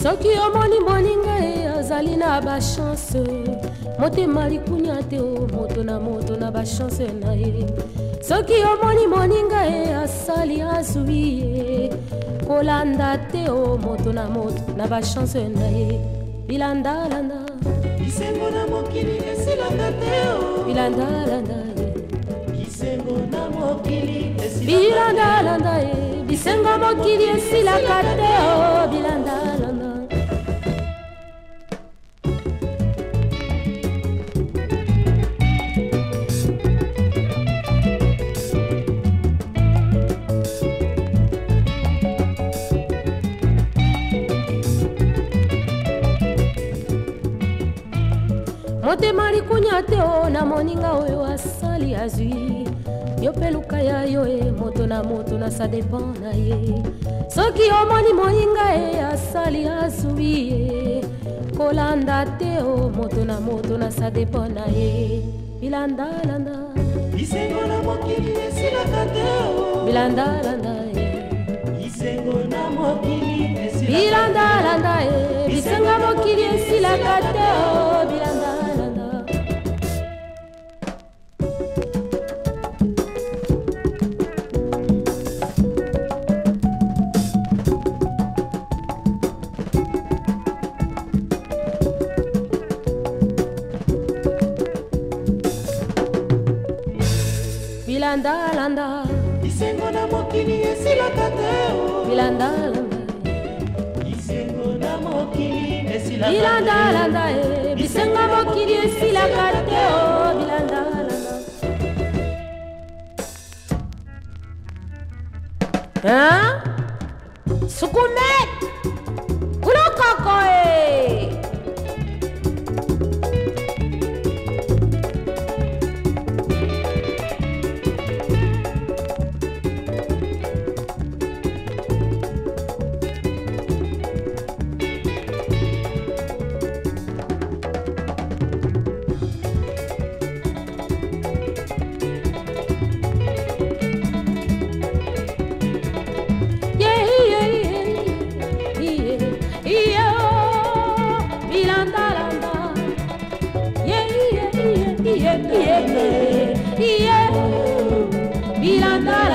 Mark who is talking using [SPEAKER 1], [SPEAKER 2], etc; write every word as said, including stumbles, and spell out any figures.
[SPEAKER 1] soki omoni moninga e azali na bachance motema likunya te o moto na moto na bachance na ye soki omoni moninga e asali azwi ye kolanda te o moto na moto na bachance na ye bilandalanda
[SPEAKER 2] kisengo na mokili esilaka te o
[SPEAKER 1] bilandalanda ye
[SPEAKER 2] kisengo na mokili esilaka
[SPEAKER 1] bilandalanda ye bisengo mokili esilaka te o bilandalanda motema likunya te o na moninga oyo asali azwi yo mpe luka ya yo e moto na moto na sa dépend na ye soki omoni moninga e asali azwi ye kolanda te o moto na moto na sa dépend na ye bilandalanda
[SPEAKER 2] kisengo na mokili esilaka te o
[SPEAKER 1] bilandalanda ye
[SPEAKER 2] kisengo na mokili esilaka
[SPEAKER 1] bilandalanda ye bisenga mokili esilaka te o bilandalanda bilandalanda
[SPEAKER 2] kisengo na mokili esilaka te o
[SPEAKER 1] bilandalanda
[SPEAKER 2] kisengo na mokili esilaka
[SPEAKER 1] bilandalanda e bisenga mokili esilaka te o bilandalanda hein sukume kulokoko e Bilanda